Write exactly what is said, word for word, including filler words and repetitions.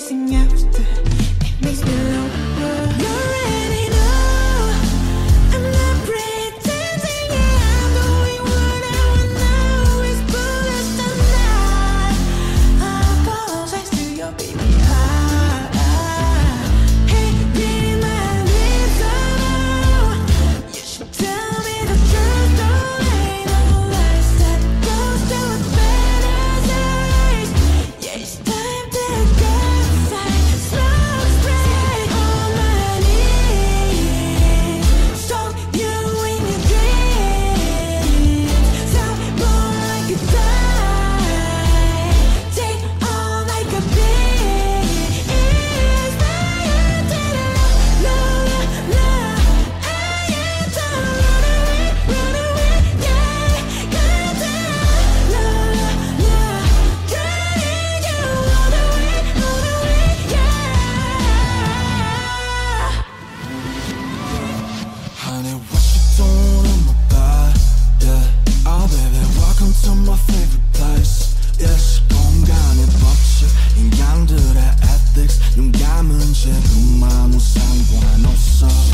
chasing after. It makes me lower. You already know I'm not pretending. Yeah, I'm doing what I wanna. It's foolish to lie. I apologize to your baby heart. Hey, reading my lips, oh, you should tell me the truth. Don't lie, no lies. That goes to a fantasize. Yeah, it's time to go outside. Smoke spray on my knees. Stalk you in your dreams. Sound more like a die. Take all like a beast. It's my end to the love, love, love. I am to run away, run away, yeah. Got to love, love, love. Trying you all the way, all the way, yeah. Honey, what you doing in my bed? Yeah. Oh baby, welcome to my favorite place. Yes, 공간의 법칙, 인간들의 ethics. 눈 감은 채 눈 아무 상관없어.